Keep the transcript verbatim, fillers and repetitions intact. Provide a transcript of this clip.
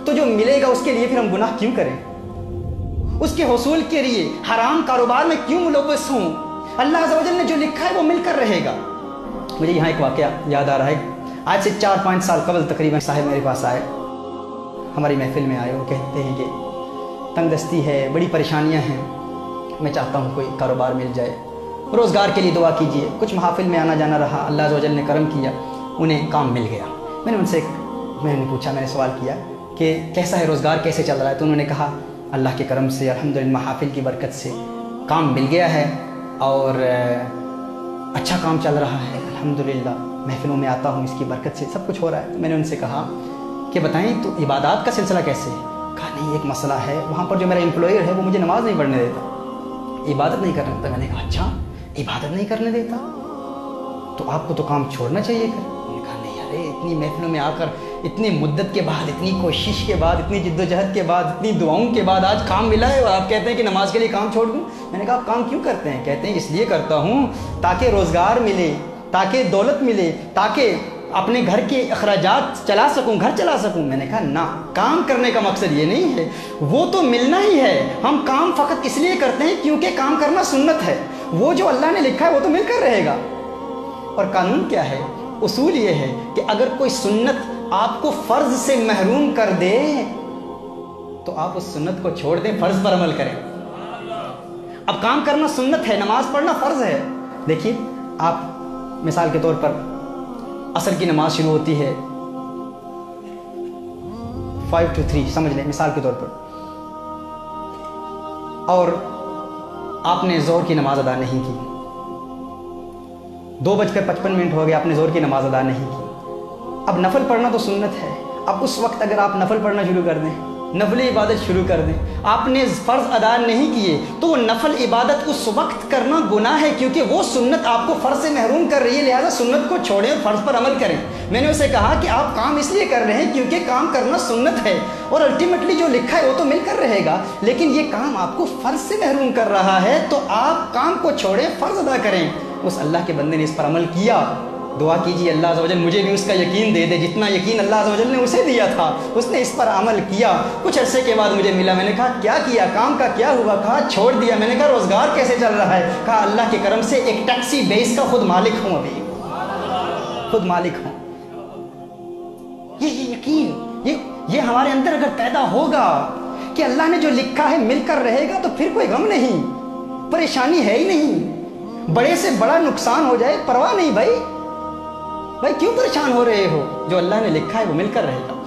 तो जो मिलेगा उसके लिए फिर हम गुनाह क्यों करें? उसके हुसूल के लिए हराम कारोबार में क्यों मुलव्वस हूँ? अल्लाह अज़्ज़ व जल ने जो लिखा है वो मिलकर रहेगा। मुझे यहाँ एक वाक़या याद आ रहा है। आज से चार पाँच साल कबल तकरीबन साहिब मेरे पास आए, हमारी महफिल में आए। वो कहते हैं कि तंगदस्ती है, बड़ी परेशानियाँ हैं, मैं चाहता हूँ कोई कारोबार मिल जाए, रोज़गार के लिए दुआ कीजिए। कुछ महाफिल में आना जाना रहा, अल्लाह अज़्ज़ व जल ने करम किया, उन्हें काम मिल गया। मैंने उनसे मैंने पूछा, मैंने सवाल किया कि कैसा है रोज़गार, कैसे चल रहा है? तो उन्होंने कहा अल्लाह के करम से अल्हम्दुलिल्लाह महाफिल की बरकत से काम मिल गया है और अच्छा काम चल रहा है अल्हम्दुलिल्लाह, महफिलों में आता हूँ, इसकी बरकत से सब कुछ हो रहा है। तो मैंने उनसे कहा कि बताएं तो इबादत का सिलसिला कैसे है? कहा नहीं, एक मसला है, वहाँ पर जो मेरा एम्प्लॉयर है वो मुझे नमाज नहीं पढ़ने देता, इबादत नहीं करने देता। मैंने कहा अच्छा, इबादत नहीं करने देता तो आपको तो काम छोड़ना चाहिए कर। मैंने कहा नहीं अरे, इतनी महफिलों में आकर, इतनी मुद्दत के बाद, इतनी कोशिश के बाद, इतनी जिद्दोजहद के बाद, इतनी दुआओं के बाद आज काम मिला है और आप कहते हैं कि नमाज के लिए काम छोड़ दूँ। मैंने कहा आप काम क्यों करते हैं? कहते हैं इसलिए करता हूँ ताकि रोज़गार मिले, ताकि दौलत मिले, ताकि अपने घर के अखराजात चला सकूं, घर चला सकूं। मैंने कहा ना, काम करने का मकसद ये नहीं है, वो तो मिलना ही है। हम काम फ़कत इसलिए करते हैं क्योंकि काम करना सुन्नत है, वो जो अल्लाह ने लिखा है वो तो मिलकर रहेगा। और कानून क्या है? उसूल ये है कि अगर कोई सुन्नत आपको फ़र्ज़ से महरूम कर दे तो आप उस सुन्नत को छोड़ दें, फ़र्ज़ पर अमल करें। अब काम करना सुन्नत है, नमाज़ पढ़ना फ़र्ज़ है। देखिए आप मिसाल के तौर पर असर की नमाज शुरू होती है फाइव टू थ्री समझ लें मिसाल के तौर पर, और आपने ज़ोहर की नमाज अदा नहीं की, दो बजकर पचपन मिनट हो गए, आपने ज़ोहर की नमाज अदा नहीं की। अब नफल पढ़ना तो सुन्नत है, अब उस वक्त अगर आप नफल पढ़ना शुरू कर दें, नफल इबादत शुरू कर दें, आपने फ़र्ज़ अदा नहीं किए तो वो नफल इबादत उस वक्त करना गुनाह है, क्योंकि वो सुन्नत आपको फ़र्ज़ से महरूम कर रही है। लिहाजा सुन्नत को छोड़ें और फ़र्ज़ पर अमल करें। मैंने उसे कहा कि आप काम इसलिए कर रहे हैं क्योंकि काम करना सुन्नत है और अल्टीमेटली जो लिखा है वो तो मिलकर रहेगा, लेकिन ये काम आपको फ़र्ज़ से महरूम कर रहा है तो आप काम को छोड़ें, फ़र्ज़ अदा करें। उस अल्लाह के बंदे ने इस पर अमल किया। दुआ कीजिए अल्लाह अज़्ज़ व जल मुझे भी उसका यकीन दे दे जितना यकीन अल्लाह अज़्ज़ व जल ने उसे दिया था। उसने इस पर अमल किया, कुछ अरसे के बाद मुझे मिला। मैंने कहा क्या किया, काम का क्या हुआ? कहा छोड़ दिया। मैंने कहा रोज़गार कैसे चल रहा है? कहा अल्लाह के करम से एक टैक्सी बेस का खुद मालिक हूँ, अभी खुद मालिक हूँ। ये ये यकीन ये ये हमारे अंदर अगर पैदा होगा कि अल्लाह ने जो लिखा है मिलकर रहेगा तो फिर कोई गम नहीं, परेशानी है ही नहीं। बड़े से बड़ा नुकसान हो जाए परवाह नहीं भाई, भाई क्यों परेशान हो रहे हो? जो अल्लाह ने लिखा है वो मिलकर रहेगा।